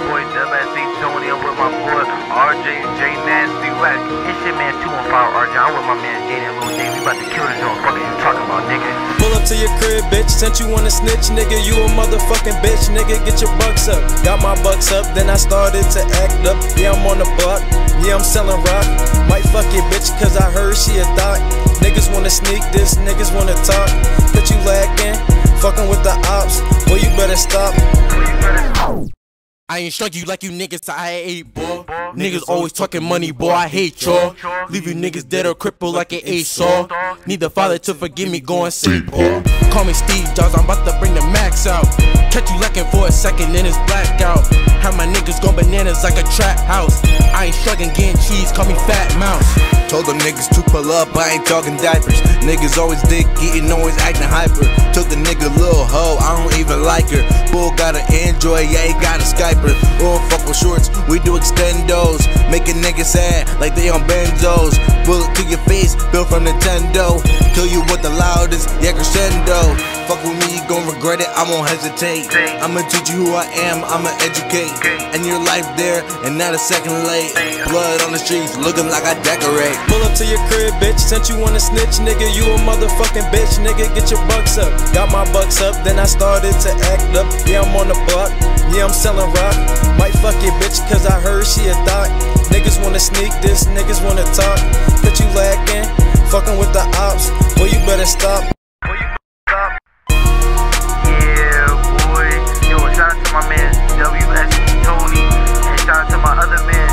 boy WSC Tony. I'm with my boy RJ, J Nasty Whack. This shit man 215 RJ. I'm with my man Jayden, little J. We about to kill this joint. Fuck you talking about, nigga. Pull up to your crib, bitch. Since you wanna snitch, nigga, you a motherfucking bitch. Nigga, get your bucks up. Got my bucks up, then I started to act up. Yeah, I'm on the block. Yeah, I'm selling rock. Might fuck your bitch, cause I heard she a thought. Niggas wanna sneak this, niggas wanna talk. But you lacking, fucking with the ops. Boy, you better stop. I ain't struck you like you niggas I ate, boy. Niggas always talking money, boy, I hate y'all. Leave you niggas dead or crippled like an A-saw. Need the father to forgive me, go and say, boy. Call me Steve Jobs, I'm about to bring the max out. Catch you lacking for a second, then it's blackout. Have my niggas go bananas like a trap house. I ain't struggling getting cheese, call me Fat Mouse. Told them niggas to pull up, I ain't talking diapers. Niggas always dick eating, always acting hyper. Took the nigga little hoe, I don't even like her. Bull got an Android, yeah, he got a Skyper. We don't fuck with shorts, we do extendos. Making niggas sad like they on benzos. Bullet to your face, built from Nintendo. Kill you with the loudest, yeah, crescendo. Fuck with me, you gon' regret it, I won't hesitate. I'ma teach you who I am, I'ma educate. And your life there, and not a second late. Blood on the streets, looking like I decorate. Pull up to your crib, bitch. Since you wanna snitch, nigga, you a motherfucking bitch. Nigga, get your bucks up. Got my bucks up, then I started to act up. Yeah, I'm on the block. Yeah, I'm selling rock. Might fuck your bitch, cause I heard she a thought. Niggas wanna sneak this, niggas wanna talk. But you lacking, fucking with the ops. Boy, you better stop. Yeah, boy. Yo, shout out to my man WSC Tony. And shout out to my other man